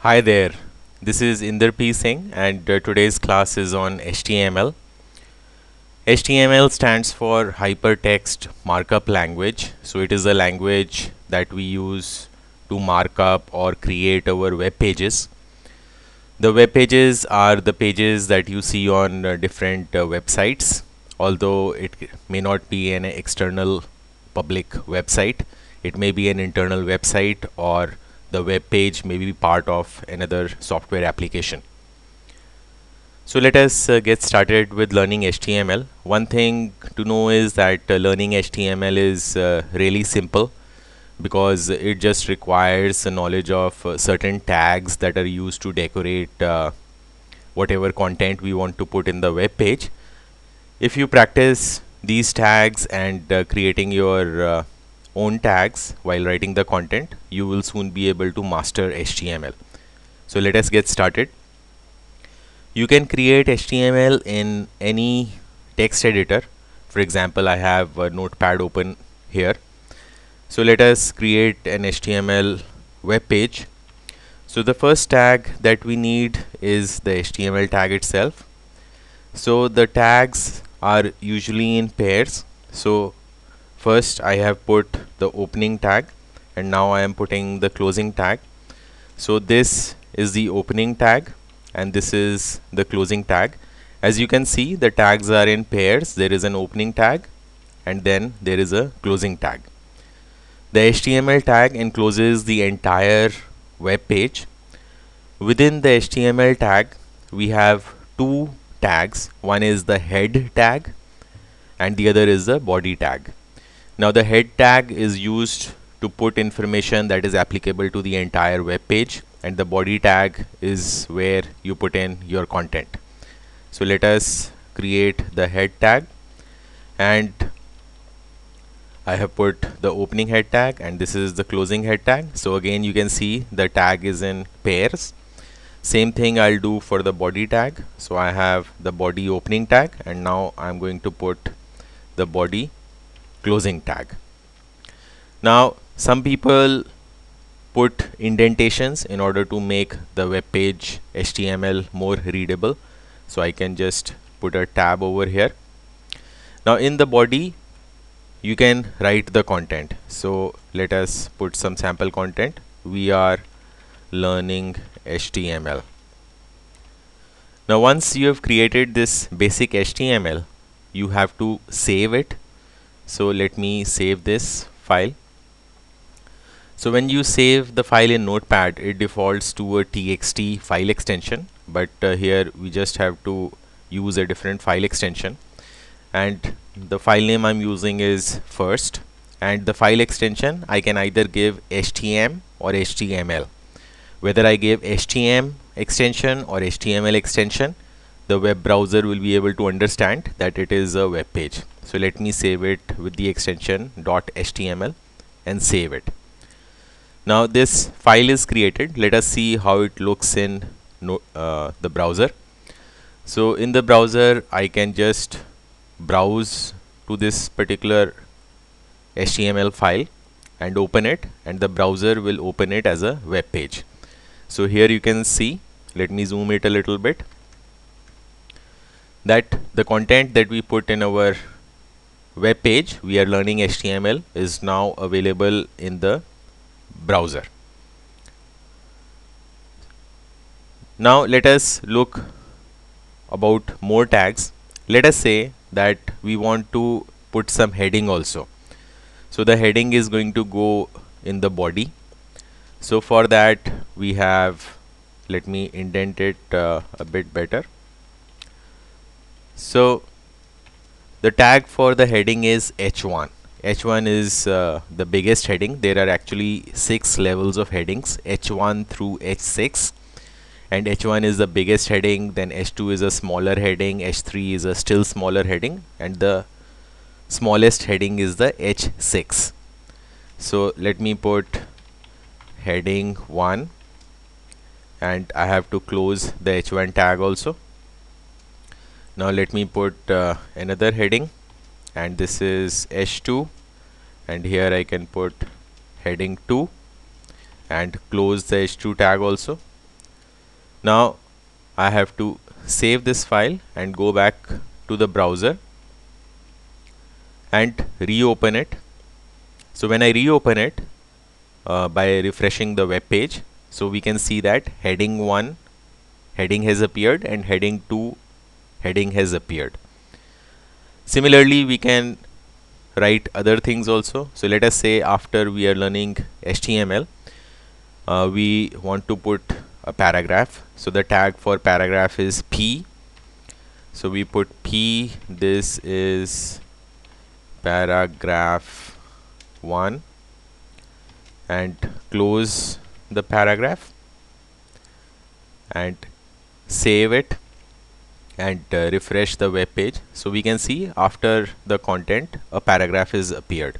Hi there, this is Inder P. Singh and today's class is on HTML. HTML stands for Hypertext Markup Language. So it is a language that we use to mark up or create our web pages. The web pages are the pages that you see on different websites, although it may not be an external public website. It may be an internal website, or the web page may be part of another software application. So let us get started with learning HTML. One thing to know is that learning HTML is really simple, because it just requires a knowledge of certain tags that are used to decorate whatever content we want to put in the web page. If you practice these tags and creating your own tags while writing the content, you will soon be able to master HTML. So let us get started. You can create HTML in any text editor. For example, I have a notepad open here. So let us create an HTML web page. So the first tag that we need is the HTML tag itself. So the tags are usually in pairs. So first I have put the opening tag, and now I am putting the closing tag. So this is the opening tag and this is the closing tag. As you can see, the tags are in pairs. There is an opening tag and then there is a closing tag. The HTML tag encloses the entire web page. Within the HTML tag, we have two tags. One is the head tag and the other is the body tag. Now the head tag is used to put information that is applicable to the entire web page, and the body tag is where you put in your content. So let us create the head tag, and I have put the opening head tag and this is the closing head tag. So again you can see the tag is in pairs. Same thing I'll do for the body tag. So I have the body opening tag and now I'm going to put the body closing tag. Now some people put indentations in order to make the web page HTML more readable. So I can just put a tab over here. Now in the body you can write the content. So let us put some sample content. We are learning HTML. Now once you have created this basic HTML, you have to save it. So let me save this file. So when you save the file in Notepad, it defaults to a txt file extension, but here we just have to use a different file extension, and the file name I'm using is first, and the file extension I can either give htm or html. Whether I give htm extension or html extension, the web browser will be able to understand that it is a web page. So let me save it with the extension .html and save it. Now this file is created. Let us see how it looks in the browser. So in the browser I can just browse to this particular HTML file and open it, and the browser will open it as a web page. So here you can see, let me zoom it a little bit, that the content that we put in our web page, we are learning HTML, is now available in the browser. Now let us look about more tags. Let us say that we want to put some heading also. So the heading is going to go in the body. So for that we have, let me indent it a bit better. So the tag for the heading is h1. H1 is the biggest heading. There are actually 6 levels of headings, h1 through h6, and h1 is the biggest heading, then h2 is a smaller heading, h3 is a still smaller heading, and the smallest heading is the h6. So let me put heading 1, and I have to close the h1 tag also. Now let me put another heading, and this is h2, and here I can put heading 2 and close the h2 tag also. Now I have to save this file and go back to the browser and reopen it. So when I reopen it by refreshing the web page, so we can see that heading 1 heading has appeared and heading 2 heading has appeared. Similarly, we can write other things also. So let us say after we are learning HTML, we want to put a paragraph. So the tag for paragraph is P. So we put P, this is paragraph 1, and close the paragraph and save it and refresh the web page. So we can see after the content a paragraph is appeared.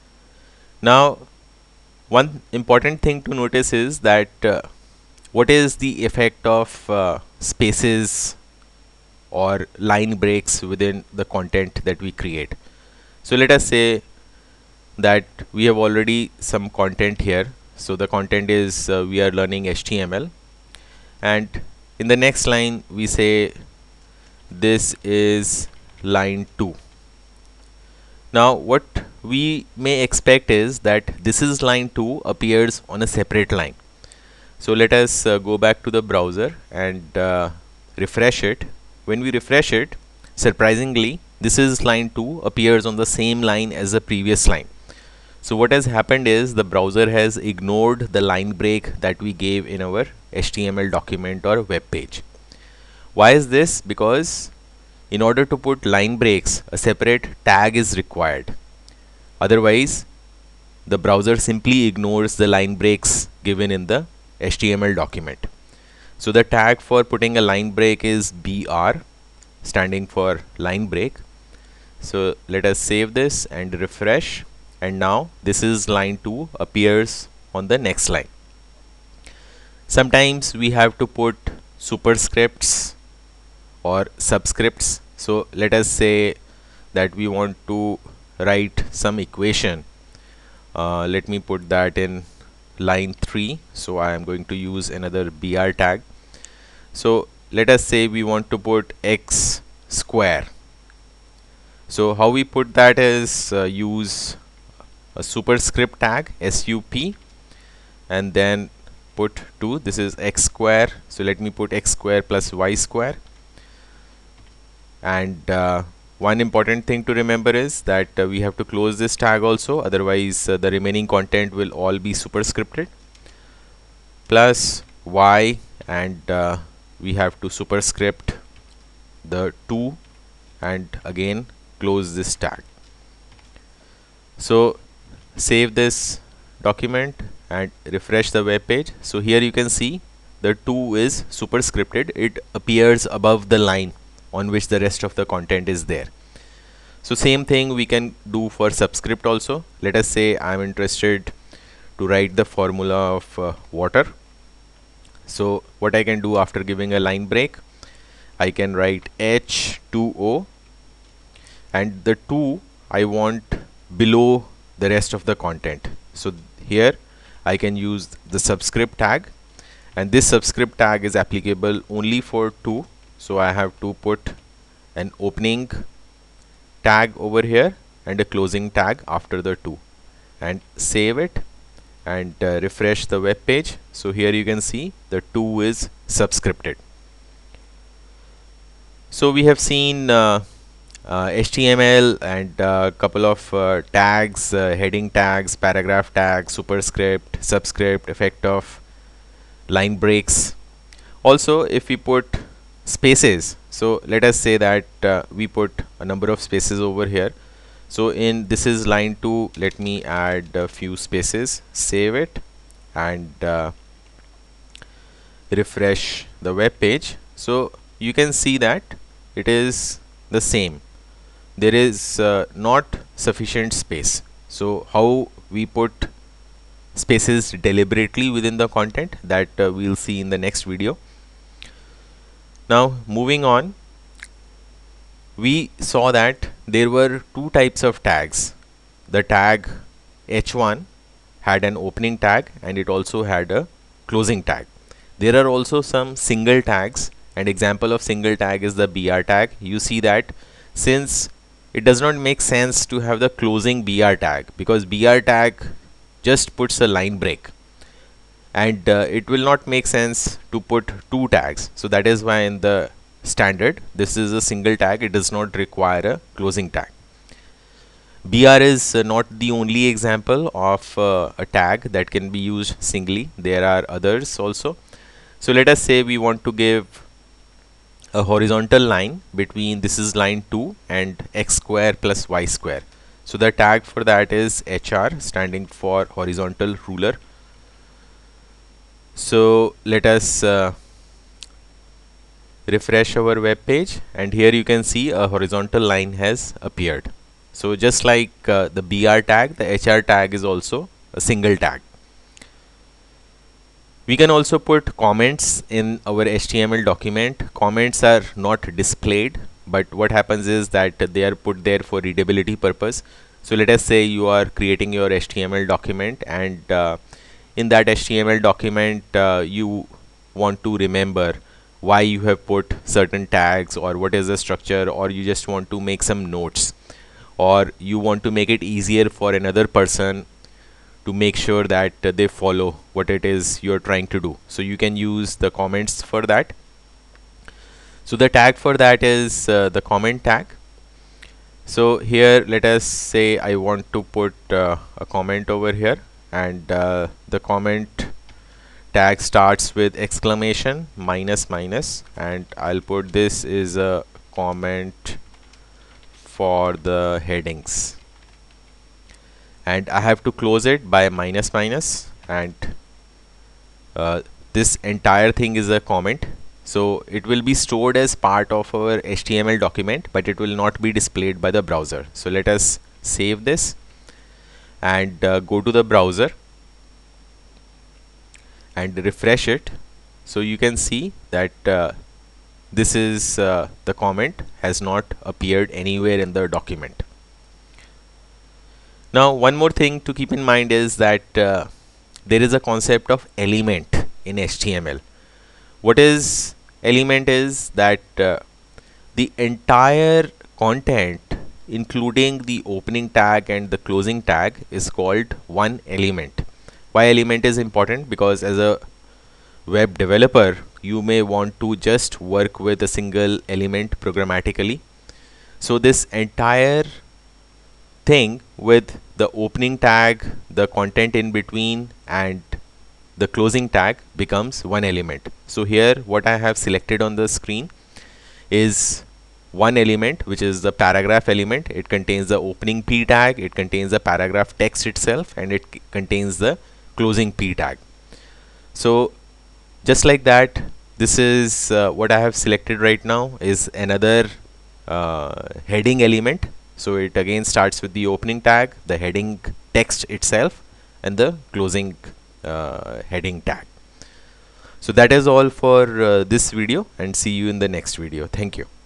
Now one important thing to notice is that what is the effect of spaces or line breaks within the content that we create. So let us say that we have already some content here. So the content is we are learning HTML, and in the next line we say this is line 2. Now what we may expect is that this is line 2 appears on a separate line. So let us go back to the browser and refresh it. When we refresh it, surprisingly this is line 2 appears on the same line as the previous line. So what has happened is the browser has ignored the line break that we gave in our HTML document or web page. Why is this? Because in order to put line breaks, a separate tag is required. Otherwise, the browser simply ignores the line breaks given in the HTML document. So the tag for putting a line break is BR, standing for line break. So let us save this and refresh, and now this is line 2 appears on the next line. Sometimes we have to put superscripts or subscripts. So let us say that we want to write some equation. Let me put that in line 3. So I am going to use another BR tag. So let us say we want to put x square. So how we put that is use a superscript tag sup and then put 2. This is x square. So let me put x square plus y square. And one important thing to remember is that we have to close this tag also, otherwise the remaining content will all be superscripted, plus y, and we have to superscript the 2 and again close this tag. So save this document and refresh the web page. So here you can see the 2 is superscripted. It appears above the line on which the rest of the content is there. So same thing we can do for subscript also. Let us say I am interested to write the formula of water. So what I can do after giving a line break, I can write H2O, and the 2 I want below the rest of the content. So here I can use the subscript tag, and this subscript tag is applicable only for 2. So I have to put an opening tag over here and a closing tag after the 2, and save it and refresh the web page. So here you can see the 2 is subscripted. So we have seen HTML and a couple of tags, heading tags, paragraph tags, superscript, subscript, effect of line breaks. Also, if we put spaces, so let us say that we put a number of spaces over here. So in this is line 2, let me add a few spaces, save it and refresh the web page. So you can see that it is the same. There is not sufficient space. So how we put spaces deliberately within the content, that we'll see in the next video. Now moving on, we saw that there were two types of tags. The tag h1 had an opening tag and it also had a closing tag. There are also some single tags. An example of single tag is the BR tag. You see that since it does not make sense to have the closing BR tag, because BR tag just puts a line break, and it will not make sense to put two tags. So that is why in the standard this is a single tag. It does not require a closing tag. BR is not the only example of a tag that can be used singly. There are others also. So let us say we want to give a horizontal line between, this is line 2 and x square plus y square. So the tag for that is HR, standing for horizontal ruler. So let us refresh our web page, and here you can see a horizontal line has appeared. So just like the BR tag, the HR tag is also a single tag. We can also put comments in our HTML document. Comments are not displayed, but what happens is that they are put there for readability purpose. So let us say you are creating your HTML document, and in that HTML document you want to remember why you have put certain tags, or what is the structure, or you just want to make some notes, or you want to make it easier for another person to make sure that they follow what it is you're trying to do. So you can use the comments for that. So the tag for that is the comment tag. So here let us say I want to put a comment over here, and the comment tag starts with exclamation minus minus, and I'll put this is a comment for the headings, and I have to close it by minus minus, and this entire thing is a comment. So it will be stored as part of our HTML document, but it will not be displayed by the browser. So let us save this and go to the browser and refresh it. So you can see that this is the comment has not appeared anywhere in the document. Now one more thing to keep in mind is that there is a concept of element in HTML. What is element is that the entire content, including the opening tag and the closing tag, is called one element. Why element is important? Because as a web developer you may want to just work with a single element programmatically. So this entire thing with the opening tag, the content in between, and the closing tag becomes one element. So here what I have selected on the screen is one element, which is the paragraph element. It contains the opening p tag, it contains the paragraph text itself, and it contains the closing p tag. So just like that, this is what I have selected right now is another heading element. So it again starts with the opening tag, the heading text itself, and the closing heading tag. So that is all for this video, and see you in the next video. Thank you.